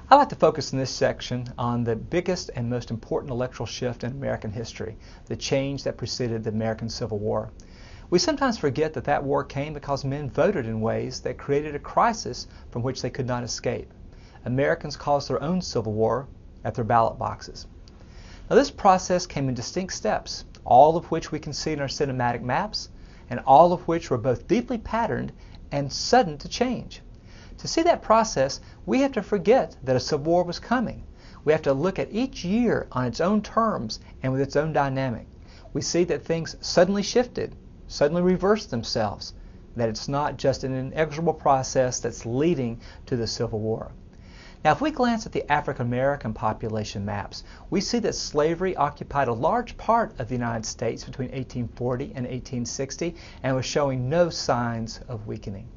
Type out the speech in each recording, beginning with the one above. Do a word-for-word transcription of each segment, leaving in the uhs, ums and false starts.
I'd like to focus in this section on the biggest and most important electoral shift in American history, the change that preceded the American Civil War. We sometimes forget that that war came because men voted in ways that created a crisis from which they could not escape. Americans caused their own civil war at their ballot boxes. Now, this process came in distinct steps, all of which we can see in our cinematic maps, and all of which were both deeply patterned and sudden to change. To see that process, we have to forget that a civil war was coming. We have to look at each year on its own terms and with its own dynamic. We see that things suddenly shifted, suddenly reversed themselves, that it's not just an inexorable process that's leading to the Civil War. Now, if we glance at the African American population maps, we see that slavery occupied a large part of the United States between eighteen forty and eighteen sixty and was showing no signs of weakening.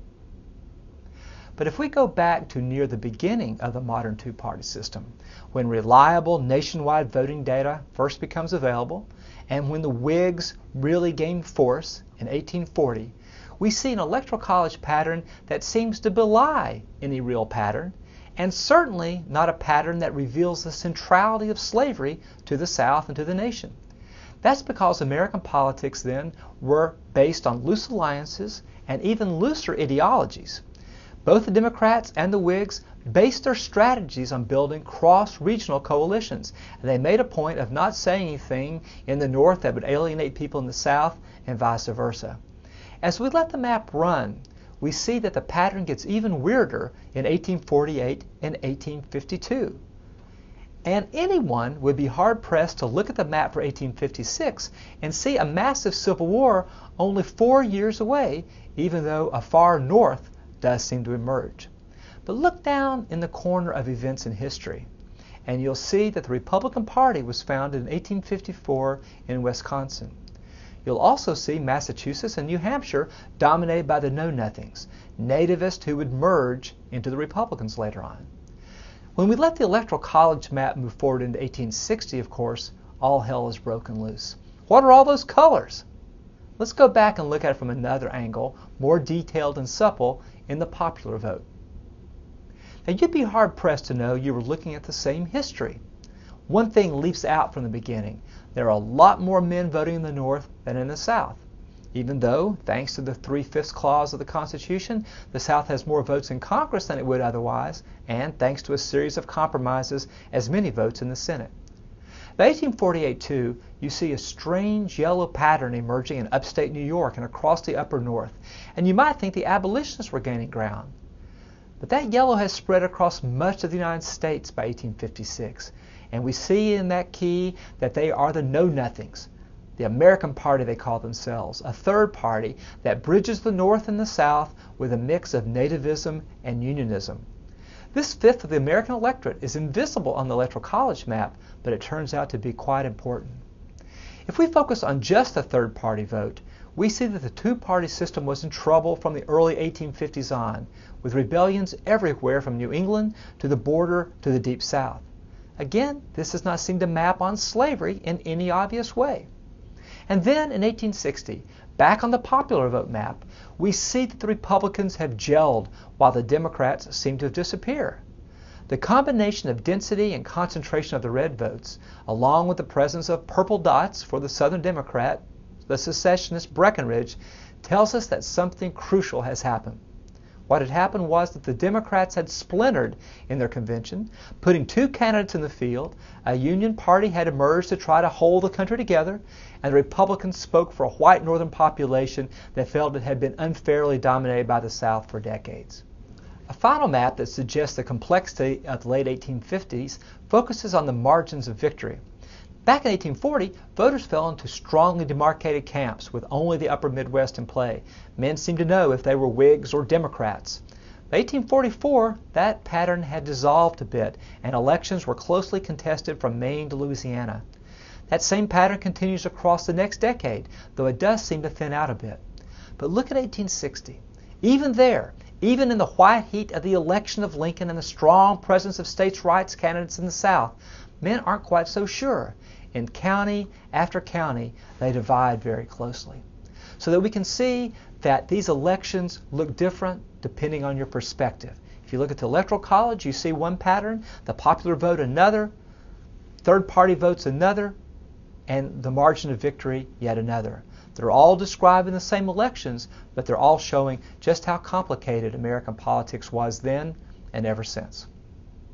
But if we go back to near the beginning of the modern two-party system, when reliable nationwide voting data first becomes available, and when the Whigs really gained force in eighteen forty, we see an electoral college pattern that seems to belie any real pattern, and certainly not a pattern that reveals the centrality of slavery to the South and to the nation. That's because American politics then were based on loose alliances and even looser ideologies. Both the Democrats and the Whigs based their strategies on building cross-regional coalitions. And they made a point of not saying anything in the North that would alienate people in the South and vice versa. As we let the map run, we see that the pattern gets even weirder in eighteen forty-eight and eighteen fifty-two. And anyone would be hard-pressed to look at the map for eighteen fifty-six and see a massive civil war only four years away, even though a far north does seem to emerge. But look down in the corner of events in history, and you'll see that the Republican Party was founded in eighteen fifty-four in Wisconsin. You'll also see Massachusetts and New Hampshire dominated by the Know-Nothings, nativists who would merge into the Republicans later on. When we let the Electoral College map move forward into eighteen sixty, of course, all hell is broken loose. What are all those colors? Let's go back and look at it from another angle, more detailed and supple, in the popular vote. Now, you'd be hard-pressed to know you were looking at the same history. One thing leaps out from the beginning. There are a lot more men voting in the North than in the South. Even though, thanks to the three-fifths clause of the Constitution, the South has more votes in Congress than it would otherwise, and thanks to a series of compromises, as many votes in the Senate. By eighteen forty-eight, too, you see a strange yellow pattern emerging in upstate New York and across the upper North, and you might think the abolitionists were gaining ground. But that yellow has spread across much of the United States by eighteen fifty-six, and we see in that key that they are the Know-Nothings, the American Party they call themselves, a third party that bridges the North and the South with a mix of nativism and unionism. This fifth of the American electorate is invisible on the Electoral College map, but it turns out to be quite important. If we focus on just the third party vote, we see that the two-party system was in trouble from the early eighteen fifties on, with rebellions everywhere from New England to the border to the Deep South. Again, this does not seem to map on slavery in any obvious way. And then in eighteen sixty, back on the popular vote map, we see that the Republicans have gelled while the Democrats seem to have disappeared. The combination of density and concentration of the red votes, along with the presence of purple dots for the Southern Democrat, the secessionist Breckinridge, tells us that something crucial has happened. What had happened was that the Democrats had splintered in their convention, putting two candidates in the field. A Union party had emerged to try to hold the country together, and the Republicans spoke for a white northern population that felt it had been unfairly dominated by the South for decades. A final map that suggests the complexity of the late eighteen fifties focuses on the margins of victory. Back in eighteen forty, voters fell into strongly demarcated camps with only the upper Midwest in play. Men seemed to know if they were Whigs or Democrats. By eighteen forty-four, that pattern had dissolved a bit, and elections were closely contested from Maine to Louisiana. That same pattern continues across the next decade, though it does seem to thin out a bit. But look at eighteen sixty. Even there, even in the white heat of the election of Lincoln and the strong presence of states' rights candidates in the South, men aren't quite so sure. In county after county, they divide very closely. So that we can see that these elections look different depending on your perspective. If you look at the Electoral College, you see one pattern, the popular vote another, third-party votes another, and the margin of victory yet another. They're all describing the same elections, but they're all showing just how complicated American politics was then and ever since.